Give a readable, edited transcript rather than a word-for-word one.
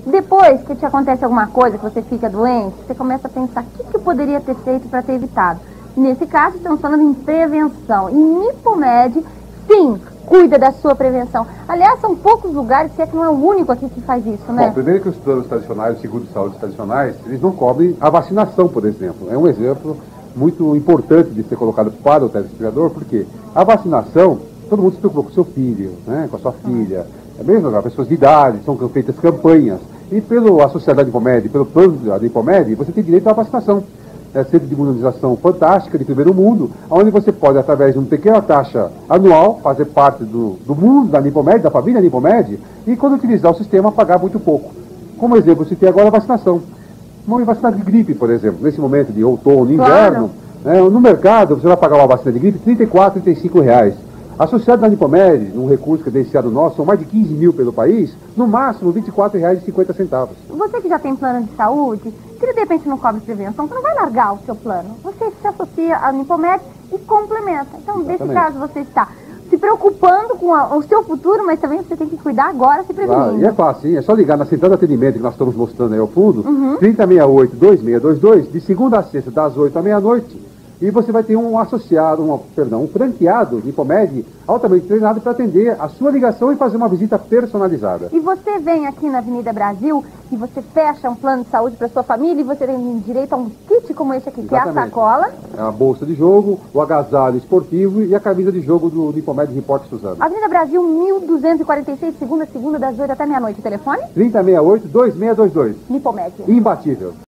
Depois que te acontece alguma coisa, que você fica doente, você começa a pensar o que eu poderia ter feito para ter evitado. Nesse caso, estamos falando em prevenção. E Nipomed, sim, cuida da sua prevenção. Aliás, são poucos lugares, se é que não é o único aqui que faz isso, né? Bom, primeiro que os planos tradicionais, os seguros de saúde tradicionais, eles não cobrem a vacinação, por exemplo. É um exemplo muito importante de ser colocado para o telespectador, porque a vacinação, todo mundo se preocupa com o seu filho, né, com a sua filha, é mesmo, as pessoas de idade, são feitas campanhas. E pela Sociedade Nipomed, pelo plano da Nipomed, você tem direito à vacinação. É centro de imunização fantástica, de primeiro mundo, onde você pode, através de uma pequena taxa anual, fazer parte do mundo da Nipomed, da família Nipomed, e quando utilizar o sistema, pagar muito pouco. Como exemplo, você tem agora a vacinação. Uma vacina de gripe, por exemplo, nesse momento de outono, inverno, né, no mercado você vai pagar uma vacina de gripe R$ 34, R$ 35. Associado da Nipomed, num recurso credenciado nosso, são mais de 15 mil pelo país, no máximo R$ 24,50. Você que já tem plano de saúde, que de repente não cobre prevenção, você não vai largar o seu plano. Você se associa à Nipomed e complementa. Então, nesse caso, você está se preocupando com o seu futuro, mas também você tem que cuidar agora, se prevenindo. Claro, e é fácil, hein? É só ligar na central de atendimento que nós estamos mostrando aí ao fundo, 3068-2622, de segunda a sexta, das 8 à meia-noite. E você vai ter um associado, um franqueado Nipomed altamente treinado para atender a sua ligação e fazer uma visita personalizada. E você vem aqui na Avenida Brasil e você fecha um plano de saúde para sua família e você tem direito a um kit como esse aqui, Exatamente. que é a sacola. É a bolsa de jogo, o agasalho esportivo e a camisa de jogo do Nipomed Report Suzano. Avenida Brasil, 1246, segunda a segunda, das 8 até meia-noite. O telefone? 3068-2622. Nipomed. Imbatível.